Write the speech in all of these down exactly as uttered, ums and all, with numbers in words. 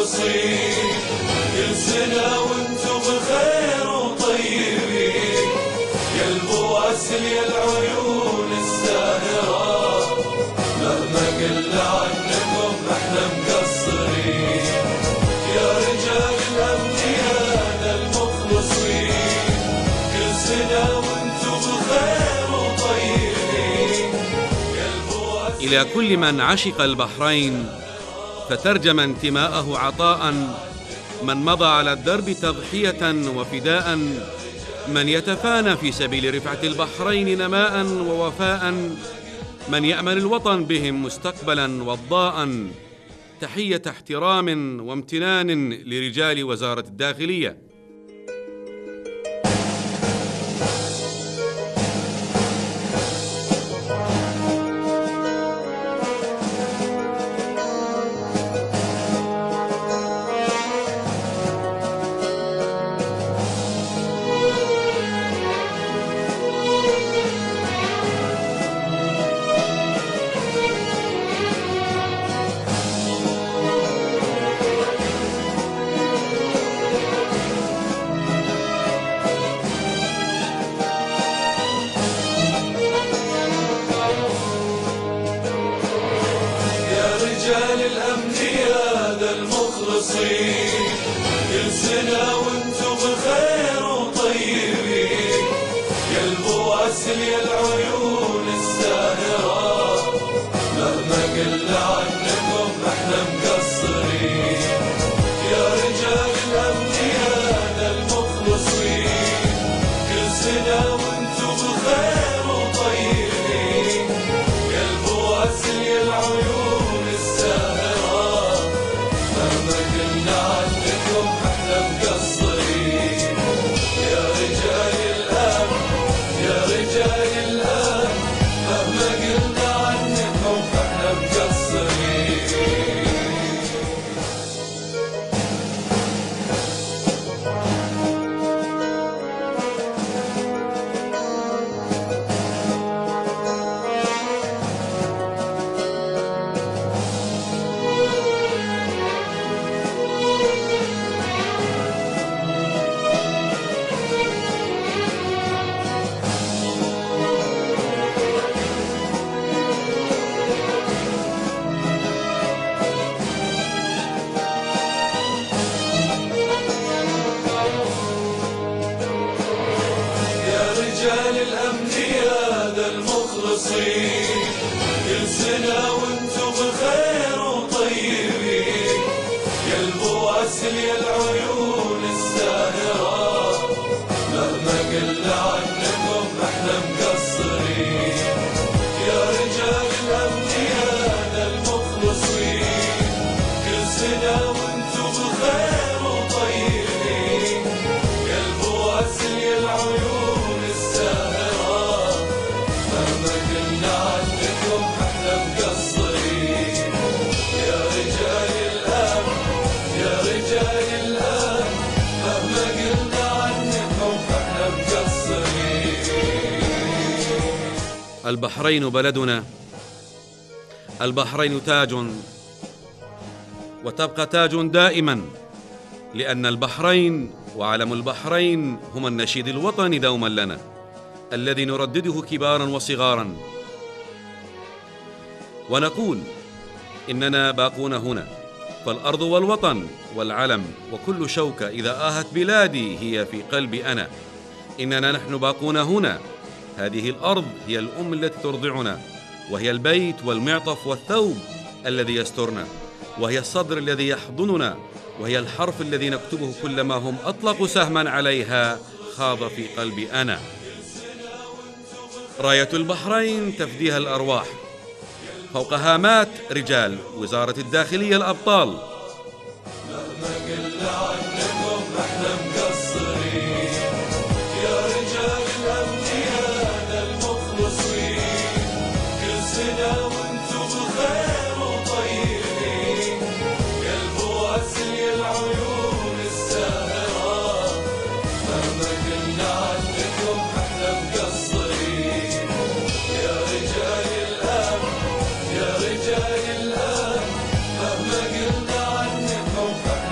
المخلصين، كل سنة وانتم بخير وطيبين، يا البواسل يا العيون الساهرة، مهما قلنا عنكم احنا مقصرين، يا رجال الأمجاد المخلصين، كل سنة وانتم بخير وطيبين، يا البواسل. إلى كل من عشق البحرين فترجم انتماءه عطاء، من مضى على الدرب تضحية وفداء، من يتفانى في سبيل رفعة البحرين نماء ووفاء، من يأمل الوطن بهم مستقبلا وضاء. تحية احترام وامتنان لرجال وزارة الداخلية. رجال الأمجاد المخلصين، كل سنة وانتم بخير وطيبين، يا البواسل يا العيون الساهرة، مهما قلنا عنكم احنا مقصرين، يا رجال الأمجاد المخلصين، كل سنة وانتم بخير وطيبين، يا البواسل يا العيون رجال الأمجاد المخلصين، كل سنة وانتم بخير وطيبين، يا البواسل يا العيون الساهرة، مهما قلنا عنكم احنا مقصرين، يا رجال الأمجاد المخلصين، كل سنة وانتم بخير وطيبين، يا البواسل يا العيون البحرين بلدنا، البحرين تاج وتبقى تاج دائما، لأن البحرين وعلم البحرين هما النشيد الوطني دوما لنا، الذي نردده كبارا وصغارا، ونقول إننا باقون هنا، فالأرض والوطن والعلم وكل شوكة إذا آهت بلادي هي في قلبي أنا، إننا نحن باقون هنا. هذه الأرض هي الأم التي ترضعنا، وهي البيت والمعطف والثوب الذي يسترنا، وهي الصدر الذي يحضننا، وهي الحرف الذي نكتبه كلما هم أطلقوا سهما عليها خاض في قلبي أنا. راية البحرين تفديها الأرواح، فوق هامات رجال وزارة الداخلية الأبطال. مهما قلنا عنكم احنا مقصرين، يا رجال الأمجاد المخلصين، كل سنة وانتم بخير وطيبين، يا البواسل يا العيون الساهرة، مهما قلنا عنكم احنا مقصرين، يا رجال الأمجاد يا رجال الأمجاد، مهما قلنا عنكم احنا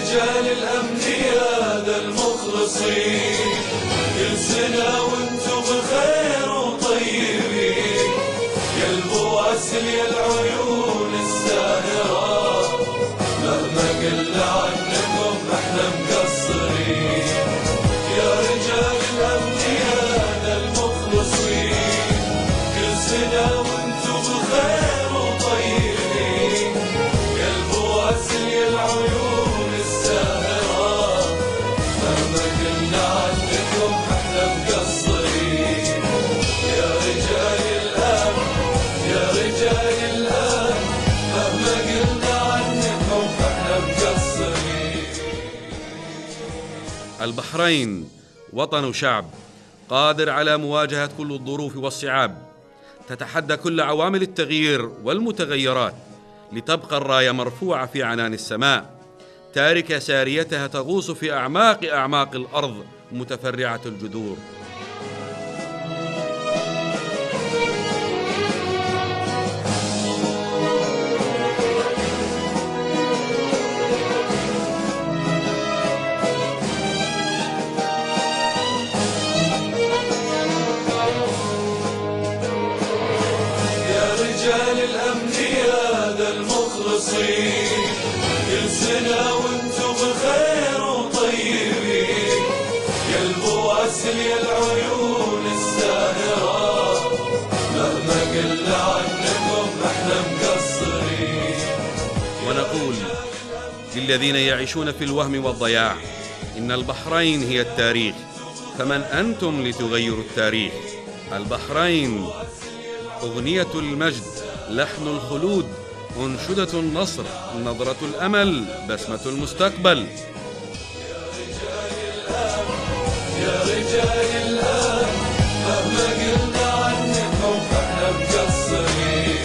رجال الأمنية ذا المخلصين، كل سنة وانتم بخير وطيبين، يا البواسل يا العيون الساهرة، مهما قلنا عنكم احنا مقصرين، يا رجال الأمنية ذا المخلصين، كل سنة وانتم بخير وطيبين، يا البواسل يا العيون الساهرة، مهما قلنا عنكم احنا مقصرين، يا رجال الأمن يا رجال الأمن، مهما قلنا عنكم احنا مقصرين. البحرين وطن شعب قادر على مواجهة كل الظروف والصعاب، تتحدى كل عوامل التغيير والمتغيرات لتبقى الراية مرفوعة في عنان السماء، تاركة ساريتها تغوص في أعماق أعماق الأرض متفرعة الجذور. رجال الأمنية ذا المخلصين، كل سنة وانتم بخير وطيبين، يا البواسل يا العيون الساهرة، مهما قلنا عنكم احنا مقصرين. ونقول للذين يعيشون في الوهم والضياع إن البحرين هي التاريخ، فمن أنتم لتغيروا التاريخ؟ البحرين أغنية المجد، لحن الخلود، أنشدة النصر، نظرة الأمل، بسمة المستقبل. يا رجال الآن مهما قلنا عنكم فاحنا مقصرين.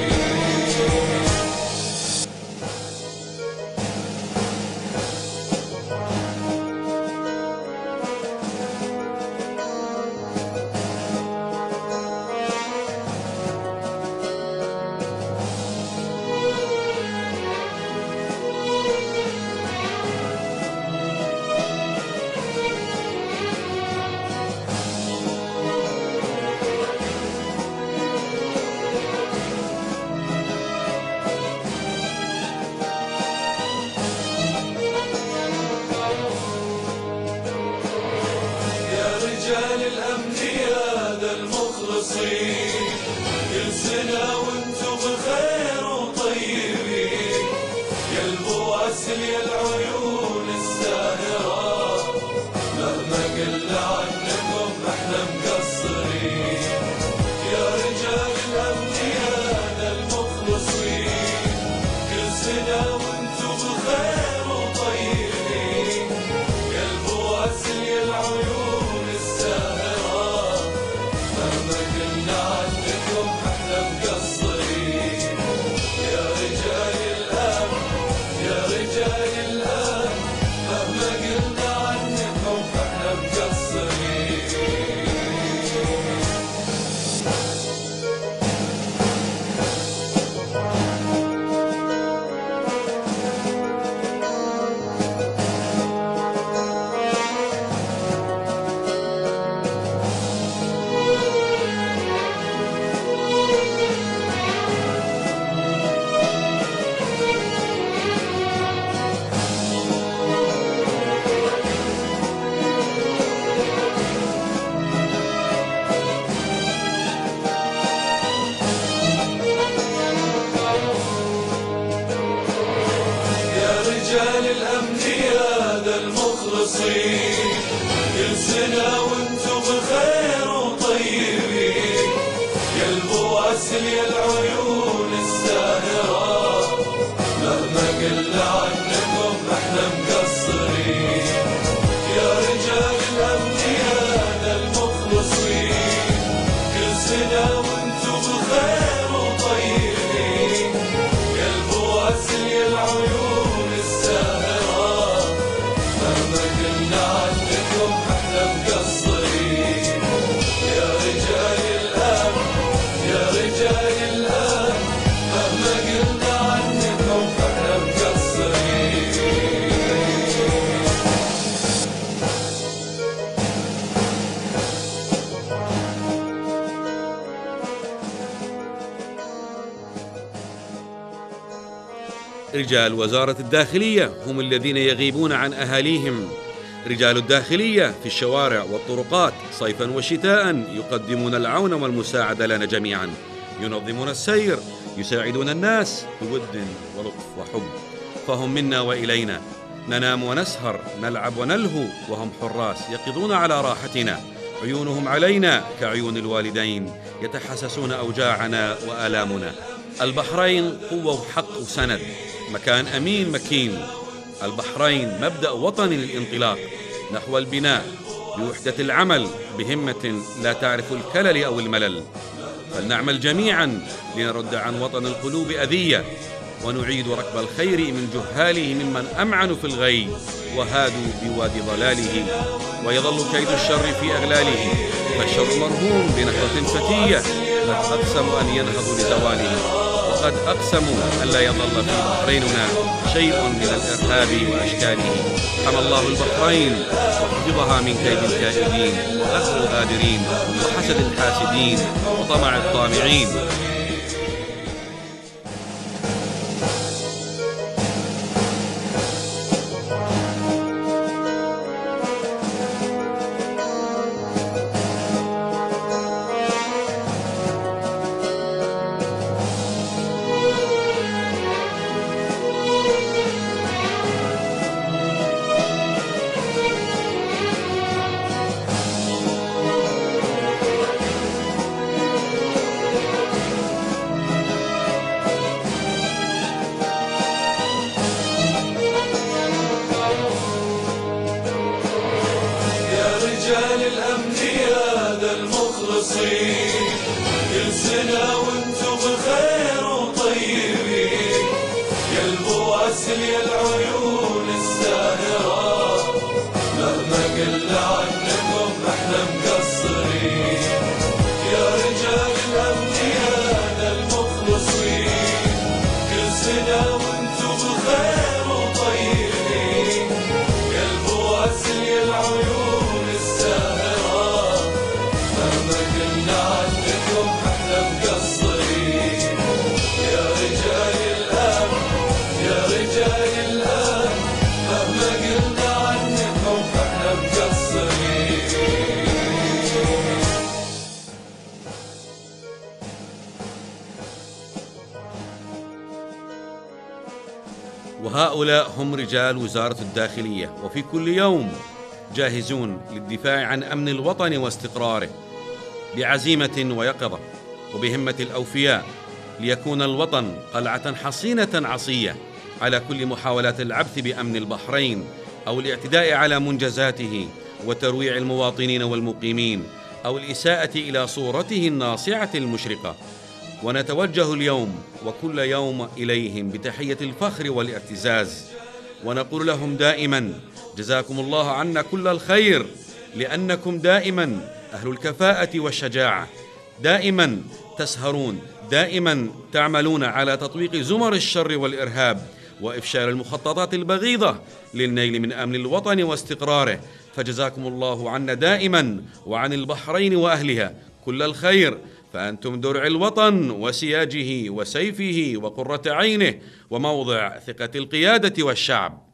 رجال الأمنية ذا المخلصين، كل سنة وانتم بخير وطيبين، يا البواسل يا العيون الساهرة، مهما قلنا عنكم احنا مقصرين، يا رجال الأمنية ذا المخلصين، كل سنة وانتم بخير وطيبين، يا البواسل يا العيون رجال الأمنية ذا المخلصين، كل سنة وانتم بخير وطيبين، يا البواسل يا العيون الساهرة، مهما قلنا عنكم احنا مقصرين، يا رجال الأمنية ذا المخلصين، كل سنة وانتم بخير وطيبين، يا البواسل يا العيون الساهرة، مهما قلنا عنكم احنا مقصرين. رجال وزارة الداخلية هم الذين يغيبون عن أهاليهم. رجال الداخلية في الشوارع والطرقات صيفا وشتاء يقدمون العون والمساعدة لنا جميعا، ينظمون السير، يساعدون الناس بود ولطف وحب، فهم منا وإلينا. ننام ونسهر، نلعب ونلهو وهم حراس يقضون على راحتنا. عيونهم علينا كعيون الوالدين، يتحسسون أوجاعنا وآلامنا. البحرين قوة وحق وسند، مكان أمين مكين. البحرين مبدأ وطني للانطلاق نحو البناء بوحدة العمل بهمة لا تعرف الكلل أو الملل. فلنعمل جميعا لنرد عن وطن القلوب أذية، ونعيد ركب الخير من جهاله ممن أمعنوا في الغي وهادوا بوادي ضلاله. ويظل كيد الشر في أغلاله، فالشر مرهون بنهضة فتية قد أقسموا أن ينهضوا لزواله، وقد أقسموا أن لا يظل في بحريننا شيء من الإرهاب وأشكاله. حمى الله البحرين وحفظها من كيد الكائدين وأسر الغادرين وحسد الحاسدين وطمع الطامعين. رجال الأمن يا ذا المخلصين، كل سنة وانتم بخير وطيبين. يا البواسل يا العيون الساهرة، مهما قلنا عنكم احنا مقصرين. يا رجال الأمن يا ذا المخلصين، كل سنة وانتم بخير وطيبين. يا البواسل يا العيون وهؤلاء هم رجال وزارة الداخلية، وفي كل يوم جاهزون للدفاع عن أمن الوطن واستقراره بعزيمة ويقظة وبهمة الأوفياء، ليكون الوطن قلعة حصينة عصية على كل محاولات العبث بأمن البحرين أو الاعتداء على منجزاته وترويع المواطنين والمقيمين أو الإساءة إلى صورته الناصعة المشرقة. ونتوجه اليوم وكل يوم إليهم بتحية الفخر والاعتزاز، ونقول لهم دائما جزاكم الله عنا كل الخير، لأنكم دائما أهل الكفاءة والشجاعة، دائما تسهرون، دائما تعملون على تطويق زمر الشر والإرهاب وإفشال المخططات البغيضة للنيل من أمن الوطن واستقراره. فجزاكم الله عنا دائما وعن البحرين وأهلها كل الخير، فأنتم درع الوطن وسياجه وسيفه وقرة عينه وموضع ثقة القيادة والشعب.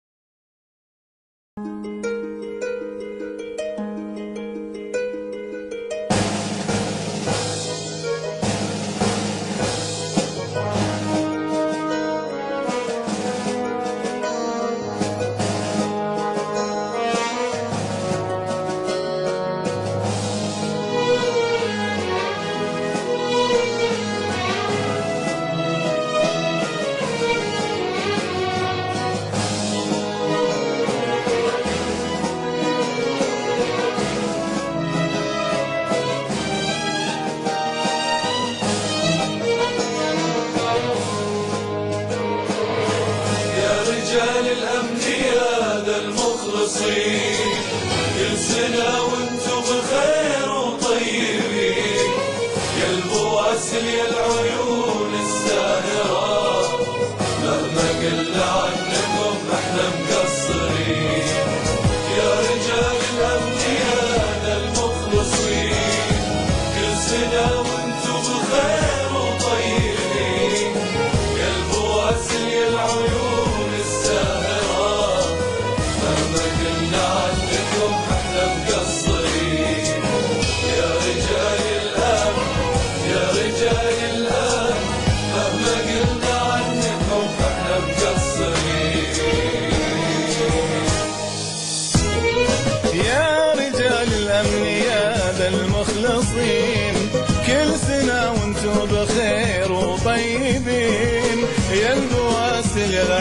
رجال الأمن يا ذا المخلصين، كل سنة وانتم بخير وطيبين. يا البواسل يا العيون الساهرة، مهما قلنا عنكم احنا مقصرين. يا رجال الأمن يا ذا المخلصين، كل سنة وانتم بخير وطيبين. يا البواسل يا العيون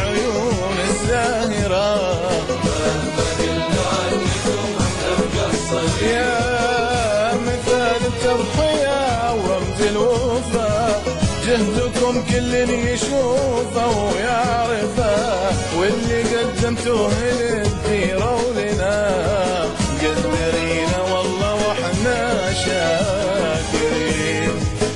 العيون الزاهرة. مهما قلنا عنكم احنا مقصرين، يا مثال التضحية ورمز الوفا، جهدكم كل يشوفه ويعرفه، واللي قدمتوه للديرة ولنا قدرينا والله واحنا شاكرين.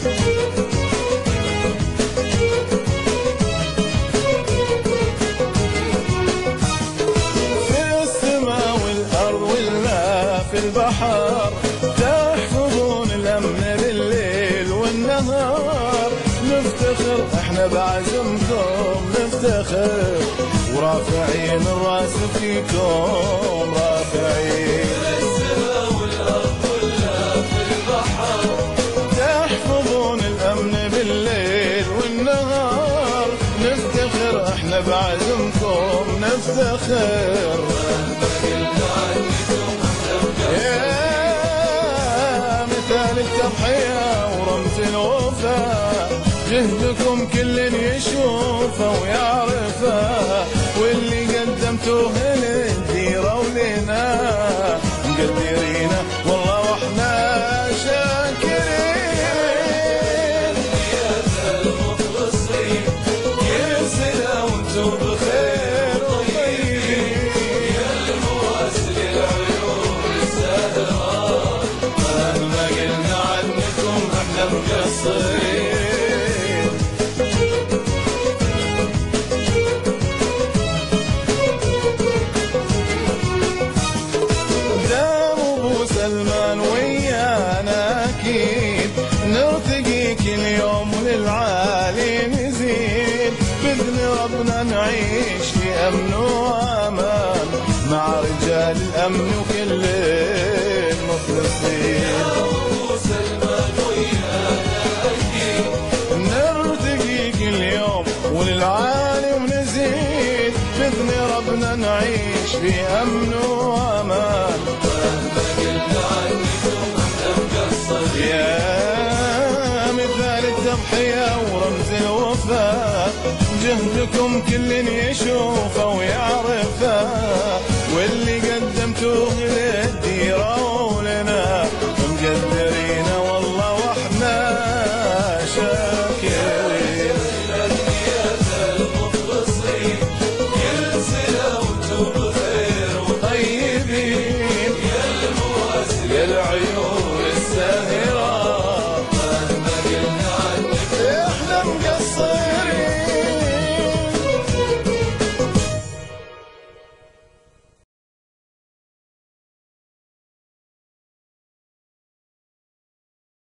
في السماء والأرض والماء في البحر، تحفظون الأمن بالليل والنهار، نفتخر احنا بعزمكم نفتخر، ورافعين الراس فيكم رافعين. السماء والأرض والماء في البحر، تحفظون الأمن بالليل والنهار، نفتخر احنا بعزمكم نفتخر. مهما قلنا عنكم احنا مقصرين، يا مثال التضحية ورمز الوفا، جهدكم كل يشوفه ويعرفه، واللي قدمتوه للديرة ولنا مقدرينه والله واحنا شاكرين. يا ذا المخلصين كل سنة وانتم بخير وطيبين، يا المواسل العيون الزهراء، مهما قلنا عنكم احنا مقصرين. دام ابو سلمان ويانا اكيد، نرتقي كل يوم للعالي نزيد، باذن ربنا نعيش في امن وامان، مع رجال الامن وكل المخلصين. أبو سلمان ويانا أكيد، نرتقي كل يوم وللعالي ونزيد، باذن ربنا نعيش في امن وامان. مهما قلنا عنكم احنا مقصرين، يا مثال التضحية ورمز الوفا، جهدكم كل يشوفه ويعرفه، واللي قدمتوه